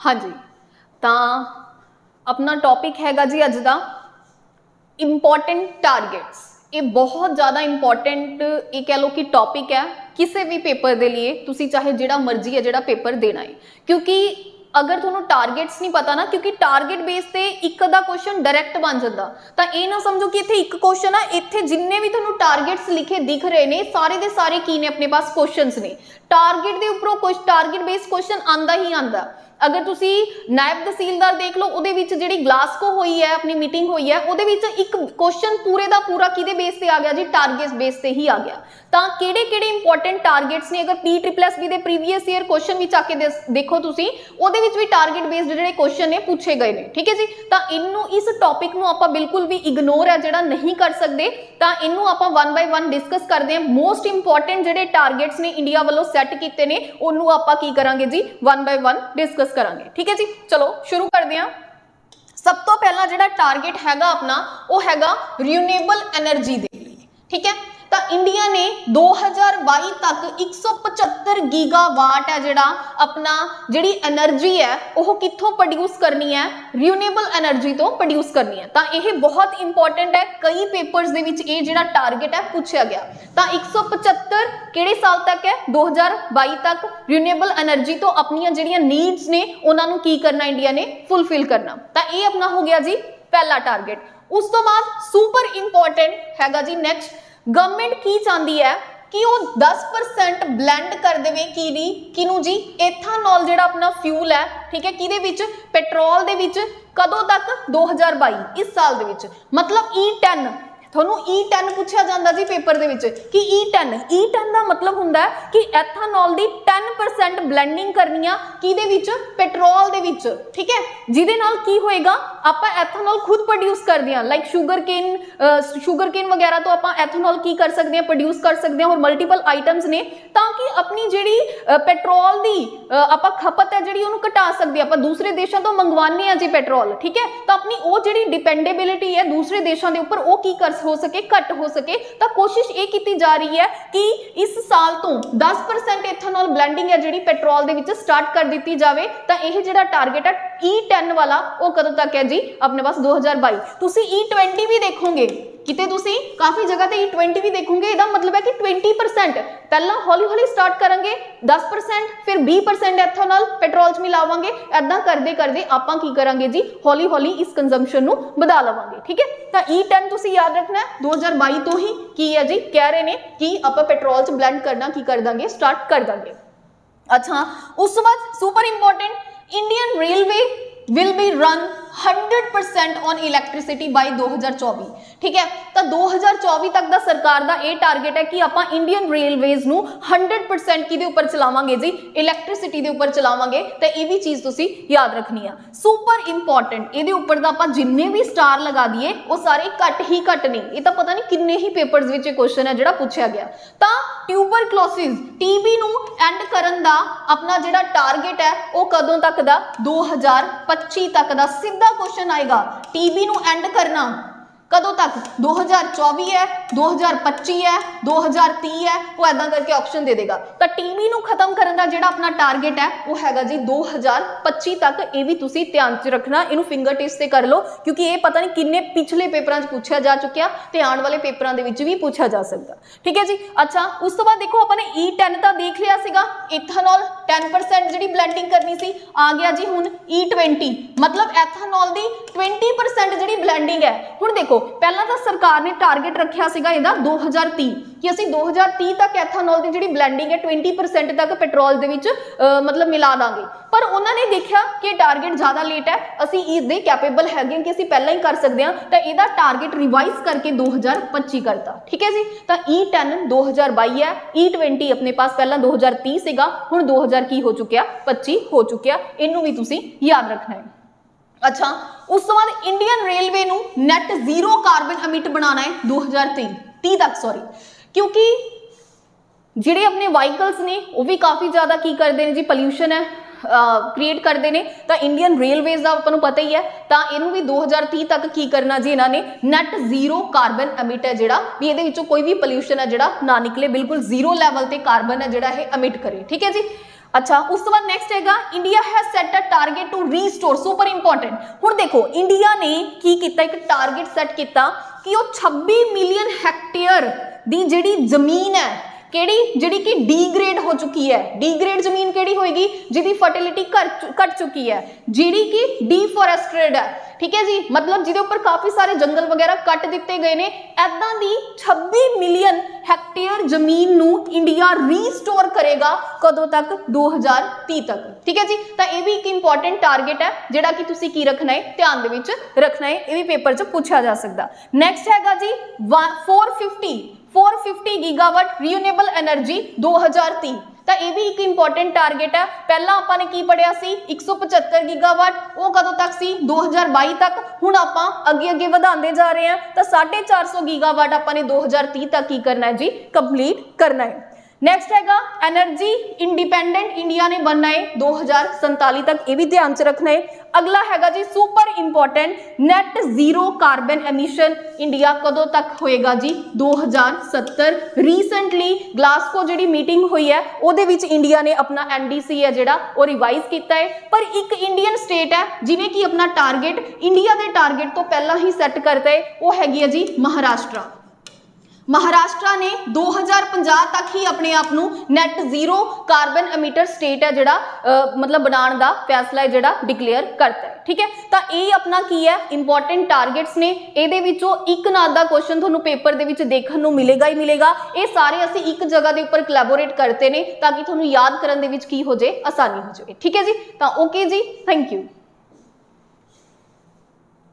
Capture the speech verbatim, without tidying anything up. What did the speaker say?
हाँ जी, तो अपना टॉपिक हैगा जी अज दा इंपॉर्टेंट टारगेट्स। ये बहुत ज़्यादा इंपॉर्टेंट ये कह लो कि टॉपिक है किसी भी पेपर के लिए, तुसी चाहे जिहड़ा मर्जी है जिहड़ा पेपर देना है, क्योंकि अगर तुहानू टारगेट्स नहीं पता ना, क्योंकि टारगेट बेस ते एक दा क्वेश्चन डायरैक्ट बन जाता, तो ये ना समझो कि इत्थे एक क्वेश्चन है, इत्थे जिन्ने भी तुहानू टारगेट्स लिखे दिख रहे ने सारे दे सारे की ने अपने पास क्वेश्चंस ने। टारगेट के उपरों कुछ टारगेट बेस क्वेश्चन आंदा ही आंदा। अगर तुसी नायब तहसीलदार देख लो, उहदे विच जिहड़ी ग्लासगो हुई है अपनी मीटिंग हुई है, उहदे विच एक क्वेश्चन पूरे दा पूरा किहदे बेस ते आ गया जी, टारगेट बेस ते ही आ गया। तां किहड़े किहड़े इंपॉर्टेंट टारगेट्स ने, अगर पी ट्रिपल एस बी दे प्रीवियस ईयर क्वेश्चन विच आके देखो तुसी, उहदे विच भी टारगेट बेस्ड जिहड़े क्वेश्चन ने पूछे गए ने। ठीक है जी, तां इनू इस टॉपिक नू आपां बिल्कुल भी इग्नोर है जिहड़ा नहीं कर सकदे, तां इनू आपां वन बाय वन डिस्कस करदे हां। मोस्ट इंपॉर्टेंट जिहड़े टारगेट्स ने इंडिया वालों सैट कीते ने, उहनू आपां की करांगे जी, वन बाय वन डिस्कस करांगे। ठीक है जी, चलो शुरू करते हैं। सब तो पहला जिहड़ा टारगेट हैगा अपना, वो हैगा रिन्यूएबल एनर्जी दे लिए। ठीक है, तो इंडिया ने दो हज़ार बाईस तक एक सौ पचहत्तर गीगावाट है जिहड़ा अपना जिहड़ी एनर्जी है वह कित्थों प्रोड्यूस करनी है, रिन्यूएबल एनर्जी तो प्रोड्यूस करनी है। तो यह बहुत इंपॉर्टेंट है, कई पेपर्स दे विच ये जिहड़ा टारगेट है पूछा गया। तो एक सौ पचहत्तर किहड़े साल तक है, दो हज़ार बाईस तक रिन्यूएबल एनर्जी तो अपनी जिहड़ियां नीड्स ने उन्हां नूं की करना, इंडिया ने फुलफिल करना। तो ये अपना हो गया जी पहला टारगेट। उस तो बाद सुपर इंपॉर्टेंट हैगा जी नेक्स्ट, गवर्नमेंट की चाहती है कि वो दस परसेंट ब्लेंड कर देवे की दी किनू जी, एथानॉल जिहड़ा अपना फ्यूल है। ठीक है, किहदे विच, पेट्रोल दे विच, कदों तक, दो हज़ार बाईस इस साल दे विच। मतलब ई टेन थोनू ई टेन पूछा जाता जी पेपर दे विच कि ई टेन ई टेन का मतलब हुंदा है कि एथानॉल दी टेन परसेंट ब्लेंडिंग करनी आ किहदे विच, पेट्रोल दे विच। ठीक है, जिहदे नाल की होएगा, आपां एथानॉल खुद प्रोड्यूस करदे हां, like sugarcane sugarcane वगैरह तो आपां एथानॉल की कर सकते हैं, प्रोड्यूस कर सकते हैं, और मल्टीपल आइटम्स ने, ताकि अपनी जिहड़ी पेट्रोल दी आपां खपत है जिहड़ी उहनूं घटा सकदे आपां दूसरे देशों तो मंगवाने आ जी पेट्रोल। ठीक है, तो अपनी वो जिहड़ी डिपेंडेबिलिटी है दूसरे देशों के उपर वो की कर हो सके, घट हो सके। तो कोशिश ये की जा रही है कि इस साल तो दस परसेंट एथानॉल ब्लेंडिंग है जिहड़ी पेट्रोल दे विच स्टार्ट कर दी जाए। तो यह जिहड़ा टारगेट है ई टेन वाला, वो कदों तक है जी, अपने पास दो हज़ार बाईस। तुसी ई ट्वेंटी भी देखोगे किते, तुसी काफी जगह ते ई ट्वेंटी भी देखोगे। इसदा मतलब है कि ट्वेंटी परसेंट पहला हौली हौली स्टार्ट करेंगे, दस परसेंट फिर बीस परसेंट एथानॉल पेट्रोल च मिलावांगे, ऐदा करदे करदे आपां की करांगे जी, हौली हौली इस कंजम्पशन नूं वधा लवांगे। ठीक है, तो ई टेन तुसी याद रखना है, दो हज़ार बाईस तो ही की है जी, कह रहे ने कि आपां पेट्रोल च ब्लेंड करना की कर देंगे, स्टार्ट कर देंगे। अच्छा, उस बाद super important, Indian railway will be run hundred percent on electricity by दो हज़ार चौबीस। ठीक है, तो दो हज़ार चौबीस तक दा सरकार दा ये टारगेट है कि आपां इंडियन रेलवेज नू हंड्रेड परसेंट किहदे उपर चलावांगे जी, इलैक्ट्रिसिटी दे उपर चलावांगे। तो ये भी चीज़ तुसी याद रखनी है, सुपर इंपॉर्टेंट। इहदे उपर दा आपां जिन्ने भी स्टार लगा दिए वो सारे घट ही घट नहीं, ये तो पता नहीं किन्ने ही पेपर्स विच क्वेश्चन है जिहड़ा पूछा गया। तो ट्यूबरक्लोसिस टीबी नू एंड करन दा अपना जिहड़ा टारगेट है वो कदों तक दा, दो हज़ार पच्ची तक दा सीधा क्वेश्चन आएगा। टीबी नू एंड करना कदों तक, दो हज़ार चौबीस है, दो हज़ार पच्ची है, दो हज़ार तीस है, वो ऐदा करके ऑप्शन दे देगा। तो टीबी नू खत्म करने का जिहड़ा अपना टारगेट है वो हैगा जी दो हज़ार पच्ची तक। ये भी तुसी ध्यान च रखना, इनू फिंगर टिप्स से कर लो, क्योंकि ये पता नहीं किन्ने पिछले पेपरां च पूछा जा चुकिया, ते आने वाले पेपरां दे विच भी पूछा जा सकता। ठीक है जी, अच्छा उस तो बाद देखो अपने ई टेन का देख लिया सीगा, एथानॉल टेन परसेंट जिहड़ी ब्लेंडिंग करनी सी, आ गया जी हुण ई ट्वेंटी, मतलब एथानॉल दी ट्वेंटी परसेंट जिहड़ी ब्लेंडिंग है। हुण देखो पहला तो सरकार ने टारगेट रखा सीगा इहदा दो हज़ार तीस कि असीं दो हज़ार तीस तक एथानॉल की जिहड़ी ब्लेंडिंग है ट्वेंटी परसेंट तक पेट्रोल दे विच मतलब मिला दांगे, पर उन्होंने देखा कि टारगेट ज़्यादा लेट है, असीं इसदे कैपेबल हैगे कि असीं पहला ही कर सकते हैं, तो इहदा टारगेट रिवाइज करके दो हज़ार पच्ची करता। ठीक है जी, तो ई टेन दो हज़ार बाईस है, ई ट्वेंटी अपने पास पहला दो हज़ार तीस सीगा, हुण दो हज़ार की हो चुकिया, पच्ची हो चुकिया। इनू भी तुसीं याद रखना है। अच्छा, उस तो बाद इंडियन रेलवे नू नैट जीरो कार्बन एमिट बनाना है दो हज़ार तीस तक, सॉरी, क्योंकि जिहड़े अपने व्हीकल्स ने वो भी काफ़ी ज़्यादा की करते हैं जी, पॉल्यूशन है क्रिएट करते हैं। तो इंडियन रेलवेज का आपको पता ही है, तो इनू भी दो हज़ार तीस तक की करना जी, इन्होंने नैट जीरो कार्बन एमिट है जिहड़ा भी इहदे विचों कोई भी पॉल्यूशन है जिहड़ा ना निकले, बिल्कुल जीरो लैवल ते कार्बन है जिहड़ा ये एमिट करे। ठीक है जी, अच्छा उस तो बाद नेक्स्ट हैगा India has set a target to restore, super important. हुण देखो इंडिया ने की कीता, एक टारगेट सेट किया कि वो छब्बी मिलियन हैक्टेयर दी जिहड़ी जमीन है केड़ी जिहड़ी कि डीग्रेड हो चुकी है, डीग्रेड जमीन केड़ी होएगी जिहदी फर्टिलिटी घट चुकी है, जिहड़ी कि डीफोरेस्टेड है, ठीक है जी, मतलब जिहदे उपर काफी सारे जंगल वगैरह कट दिते गए ने, ऐदां दी छब्बी मिलियन हैक्टेयर जमीन नू इंडिया रीस्टोर करेगा कदों तक, दो हज़ार तीस तक, ठीक है जी। तो यह भी एक इंपॉर्टेंट टारगेट है जिहड़ा कि तुसीं की रखना है, ध्यान दे विच रखना है, यह भी पेपर च पूछा जा सकदा। नेक्स्ट हैगा जी four fifty four fifty gigawatt renewable energy दो हज़ार तीस, तो यह भी एक इंपॉर्टेंट टारगेट है। पहला आपां ने की पढ़िया सी एक सौ पचहत्तर गीगावाट, वो कदों तक सी दो हज़ार बाईस तक, हुण आपां अगे अगे वधांदे जा रहे हैं, तो साढ़े चार सौ गीगावाट आपां ने दो हज़ार तीस तक की करना है जी, कंप्लीट करना है। नेक्स्ट हैगा एनर्जी इंडिपेंडेंट इंडिया ने बनना है दो हज़ार संताली तक, ये भी ध्यान च रखना है। अगला हैगा जी super important net zero carbon emission India कदों तक होएगा जी, दो हज़ार सत्तर। रीसेंटली ग्लासगो जिहड़ी मीटिंग हुई है उहदे विच इंडिया ने अपना एनडीसी है जिहड़ा वो रिवाइज किया है, पर एक इंडियन स्टेट है जिन्हें कि अपना टारगेट इंडिया के टारगेट तो पहला ही सैट करता है, वो हैगी है जी महाराष्ट्र। महाराष्ट्र ने दो हज़ार पचास तक ही अपने आप नू net zero carbon emitter state है जिहड़ा मतलब बनाने का फैसला है जिहड़ा डिक्लेयर करता है, ठीक है। तो ये अपना की है इंपॉर्टेंट टारगेट्स ने, ये विचों एक नाल दा क्वेश्चन तुहानू पेपर दे विच देखण नू मिलेगा ही मिलेगा। ये सारे असीं एक जगह के उपर कोलैबोरेट करते हैं ताकि तुहानू याद करन दे विच की हो जाए, आसानी हो जाए, ठीक है जी। तो ओके जी, थैंक यू।